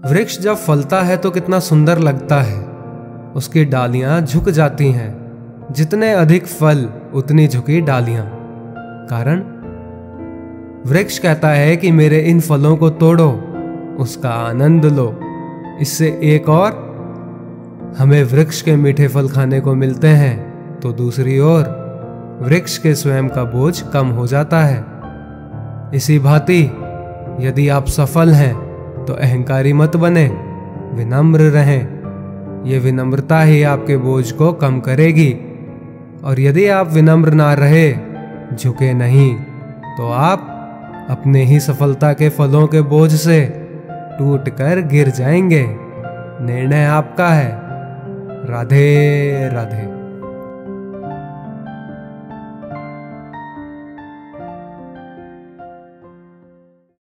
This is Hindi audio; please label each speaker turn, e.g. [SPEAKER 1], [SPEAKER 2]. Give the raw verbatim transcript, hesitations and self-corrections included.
[SPEAKER 1] वृक्ष जब फलता है तो कितना सुंदर लगता है। उसकी डालियां झुक जाती हैं। जितने अधिक फल उतनी झुकी डालियां। कारण वृक्ष कहता है कि मेरे इन फलों को तोड़ो, उसका आनंद लो। इससे एक और हमें वृक्ष के मीठे फल खाने को मिलते हैं, तो दूसरी ओर वृक्ष के स्वयं का बोझ कम हो जाता है। इसी भांति यदि आप सफल हैं तो अहंकारी मत बने, विनम्र रहें। ये विनम्रता ही आपके बोझ को कम करेगी। और यदि आप विनम्र ना रहे, झुके नहीं, तो आप अपने ही सफलता के फलों के बोझ से टूटकर गिर जाएंगे। निर्णय आपका है। राधे राधे।